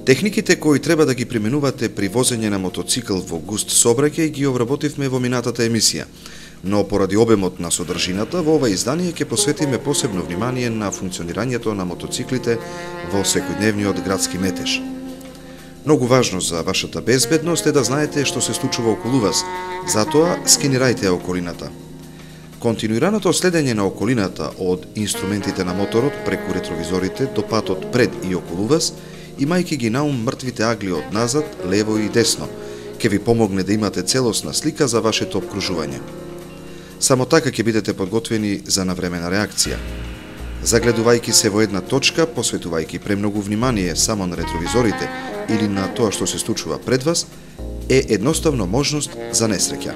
Техниките кои треба да ги применувате при возење на мотоцикл во густ сообраќај ги обработивме во минатата емисија, но поради обемот на содржината во ова издание ќе посветиме посебно внимание на функционирањето на мотоциклите во секојдневниот градски метеж. Многу важно за вашата безбедност е да знаете што се случува околу вас, затоа скенирајте околината. Континуираното следење на околината од инструментите на моторот преку ретровизорите до патот пред и околу вас, имајќи ги наум мртвите агли од назад, лево и десно, ќе ви помогне да имате целосна слика за вашето обкружување. Само така ќе бидете подготвени за навремена реакција. Загледувајќи се во една точка, посветувајќи премногу внимание само на ретровизорите или на тоа што се случува пред вас, е едноставно можност за несреќа.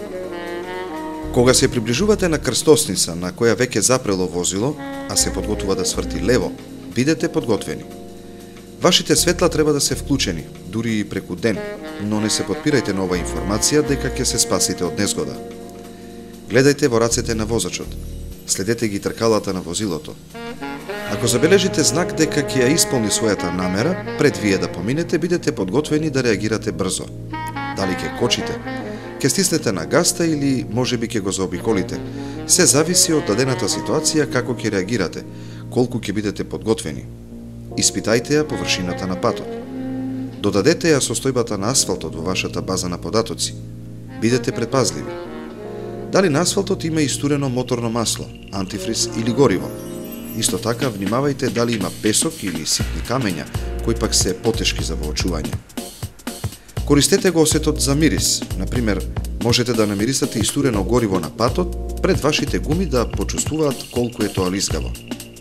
Кога се приближувате на крстосница на која веќе запрело возило, а се подготува да сврти лево, бидете подготвени. Вашите светла треба да се вклучени, дури и преку ден, но не се подпирајте на ова информација дека ќе се спасите од незгода. Гледајте во рацете на возачот, следете ги тркалата на возилото. Ако забележите знак дека ќе ја исполни својата намера, пред вие да поминете, бидете подготвени да реагирате брзо. Дали ќе кочите, ќе стиснете на гаста или можеби ќе го заобиколите, се зависи од дадената ситуација како ќе реагирате, колку ќе бидете подготвени. Испитајте ја површината на патот. Додадете ја состојбата на асфалтот во вашата база на податоци. Бидете предпазливи. Дали на асфалтот има истурено моторно масло, антифриз или гориво? Исто така, внимавајте дали има песок или ситни камења, кои пак се потешки за воочување. Користете го осетот за мирис. Например, можете да намирисате истурено гориво на патот пред вашите гуми да почувствуваат колку е тоа лизгаво.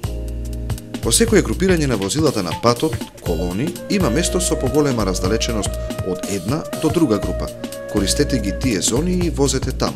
Во секое групирање на возилата на патот, колони, има место со поголема раздалеченост од една до друга група. Користете ги тие зони и возете таму.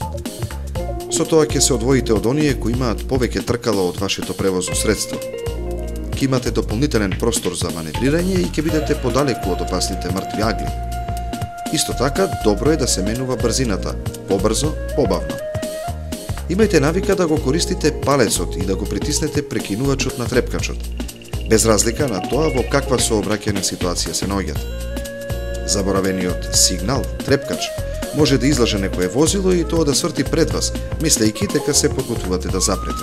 Со тоа ќе се одвоите од оние кои имаат повеќе тркала од вашето превозно средство. Ќе имате дополнителен простор за маневрирање и ќе бидете подалеку од опасните мртви агли. Исто така, добро е да се менува брзината, побрзо, побавно. Имајте навика да го користите палецот и да го притиснете прекинувачот на трепкачот, без разлика на тоа во каква сообраќајна ситуација се наоѓате. Заборавениот сигнал, трепкач, може да излаже некое возило и тоа да сврти пред вас, мислејќи дека се подготвувате да запрете.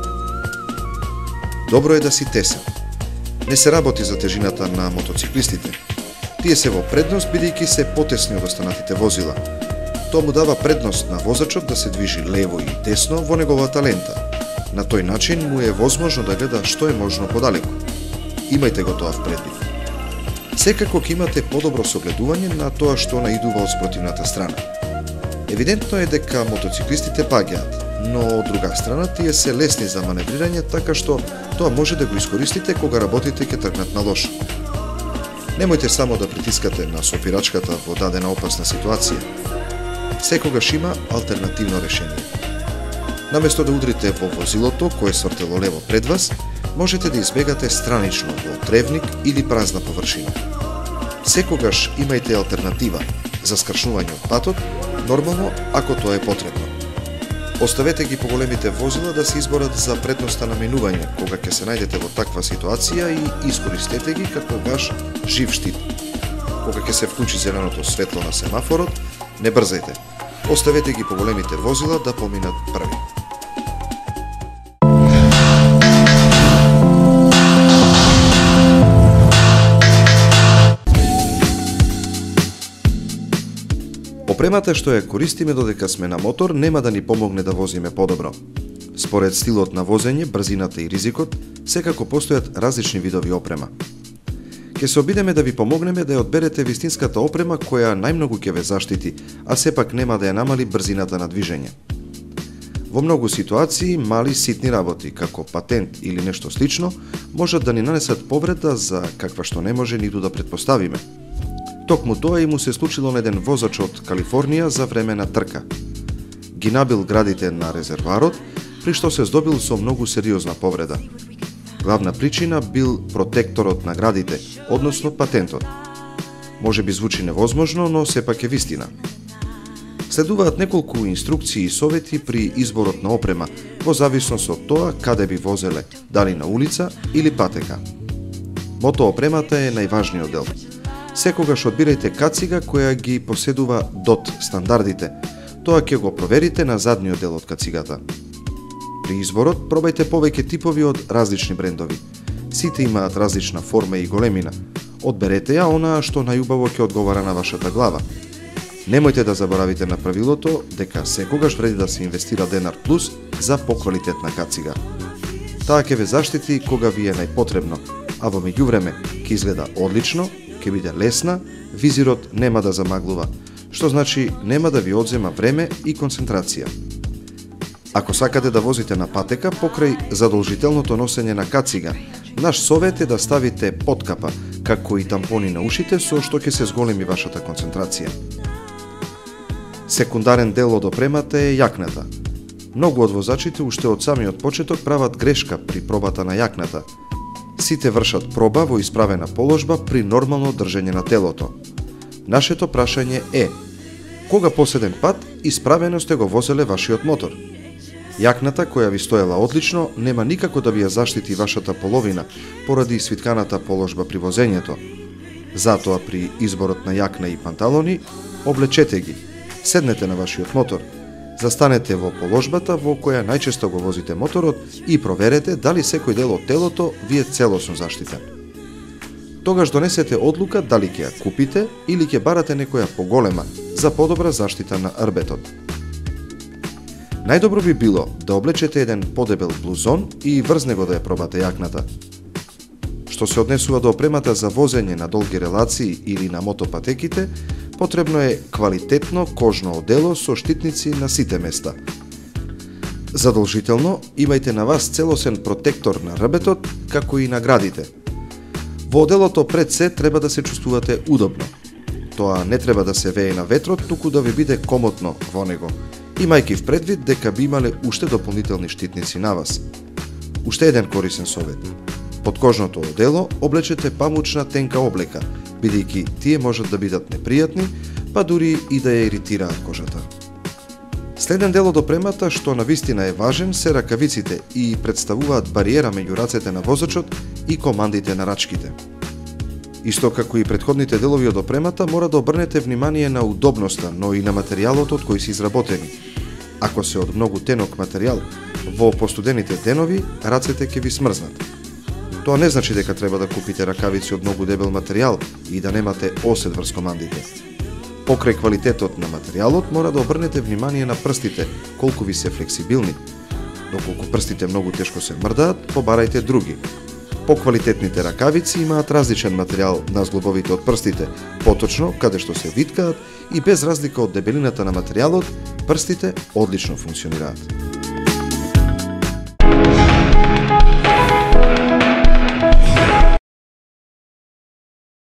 Добро е да си тесен. Не се работи за тежината на мотоциклистите. Тие се во предност бидејќи се потесни од останатите возила. Тоа му дава предност на возачот да се движи лево и десно во неговата лента. На тој начин му е возможно да гледа што е можно подалеку. Имајте го тоа в предвид. Секако ќе имате подобро согледување на тоа што наидува од спротивната страна. Евидентно е дека мотоциклистите паѓаат, но од друга страна тие се лесни за маневрирање, така што тоа може да го искористите кога работите ќе тргнат на лошо. Немојте само да притискате на сопирачката во дадена опасна ситуација. Секогаш има алтернативно решение. Наместо да удрите во возилото кое свртело лево пред вас, можете да избегате странично во тревник или празна површина. Секогаш имајте алтернатива за скршнување од патот, нормално ако тоа е потребно. Оставете ги поголемите возила да се изборат за предноста на минување кога ќе се најдете во таква ситуација и искористете ги како ваш жив штит. Кога ќе се вклучи зеленото светло на семафорот, не брзајте. Оставете ги поголемите возила да поминат први. Опремата што ја користиме додека сме на мотор нема да ни помогне да возиме подобро. Според стилот на возење, брзината и ризикот, секако постојат различни видови опрема. Ќе се обидеме да ви помогнеме да ја одберете вистинската опрема која најмногу ќе ве заштити, а сепак нема да ја намали брзината на движење. Во многу ситуации, мали ситни работи, како патент или нешто слично, можат да ни нанесат повреда за каква што не може ниту да претпоставиме. Токму тоа и му се случило на еден возач од Калифорнија за време на трка. Ги набил градите на резерварот, при што се здобил со многу сериозна повреда. Главна причина бил протекторот на градите, односно патентот. Може би звучи невозможно, но сепак е вистина. Следуваат неколку инструкции и совети при изборот на опрема, во зависност од тоа каде би возеле, дали на улица или патека. Мотоопремата е најважниот дел. Секогаш одбирајте кацига која ги поседува DOT стандардите. Тоа ќе го проверите на задниот дел од кацигата. При изборот пробајте повеќе типови од различни брендови. Сите имаат различна форма и големина. Одберете ја онаа што најубаво ќе одговара на вашата глава. Немојте да заборавите на правилото дека секогаш вреди да се инвестира денар плюс за поквалитетна кацига. Таа ќе ве заштити кога ви е најпотребно, а во меѓувреме ќе изгледа одлично, ќе биде лесна, визирот нема да замаглува, што значи нема да ви одзема време и концентрација. Ако сакате да возите на патека покрај задолжителното носење на кацига, наш совет е да ставите подкапа, како и тампони на ушите, со што ќе се зголеми вашата концентрација. Секундарен дел од опремата е јакната. Многу од возачите уште од самиот почеток прават грешка при пробата на јакната. Сите вршат проба во исправена положба при нормално држење на телото. Нашето прашање е: кога последен пат исправено сте го возеле вашиот мотор? Јакната која ви стоела одлично нема никако да ви ја заштити вашата половина поради свитканата положба при возењето. Затоа при изборот на јакна и панталони, облечете ги, седнете на вашиот мотор, застанете во положбата во која најчесто го возите моторот и проверете дали секој дел од телото ви е целосно заштитен. Тогаш донесете одлука дали ќе ја купите или ќе барате некоја поголема за подобра заштита на рбетот. Најдобро би било да облечете еден подебел блузон и врз него да ја пробате јакната. Што се однесува до опремата за возење на долги релации или на мотопатеките, потребно е квалитетно кожно одело со штитници на сите места. Задолжително имајте на вас целосен протектор на рбетот, како и на градите. Во оделото пред се треба да се чувствувате удобно. Тоа не треба да се вее на ветрот, туку да ви биде комотно во него, имајќи в предвид дека би имале уште дополнителни штитници на вас. Уште еден корисен совет. Под кожното одело облечете памучна тенка облека, бидејќи тие можат да бидат непријатни, па дури и да ја иритираат кожата. Следен дел од опремата што навистина е важен се ракавиците и представуваат бариера меѓу рацете на возачот и командите на рачките. Исто како и претходните делови од опремата, мора да обрнете внимание на удобноста, но и на материјалот од кој се изработени. Ако се од многу тенок материјал, во постудените денови рацете ќе ви смрзнат. Тоа не значи дека треба да купите ракавици од многу дебел материјал и да немате осет врз командите. Покрај квалитетот на материјалот мора да обрнете внимание на прстите, колку ви се флексибилни. Доколку прстите многу тешко се мрдаат, побарајте други. Поквалитетните ракавици имаат различен материјал на зглобовите од прстите, поточно каде што се виткаат и без разлика од дебелината на материјалот, прстите одлично функционираат.